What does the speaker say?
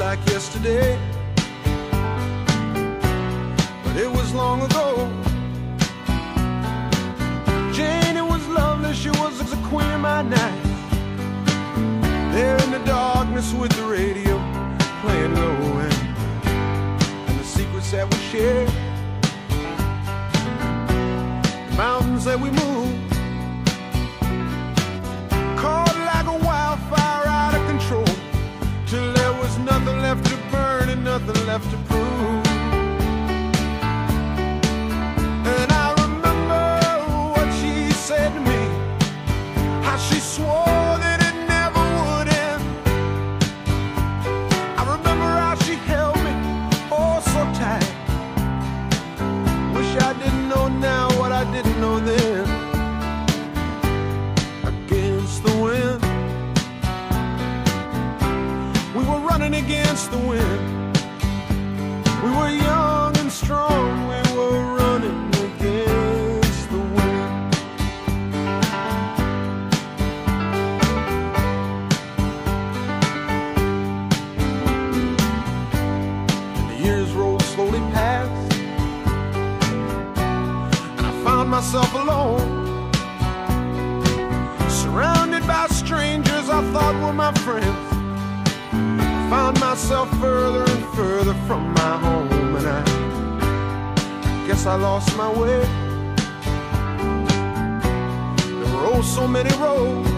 like yesterday, but it was long ago. Jane, it was lovely, she was the queen of my night. There in the darkness with the radio playing low end, and the secrets that we shared, the mountains that we moved, caught like a wildfire out of control, till there was nothing left to burn and nothing left to prove. And I remember what she said to me, how she swore that it never would end. I remember how she held me oh so tight. Wish I didn't know now what I didn't know then. Against the wind, we were running against the wind. We were young and strong, we were running against the wind. And the years rolled slowly past, and I found myself alone, surrounded by strangers I thought were my friends. Found myself further and further from my home, and I guess I lost my way. There were oh so many roads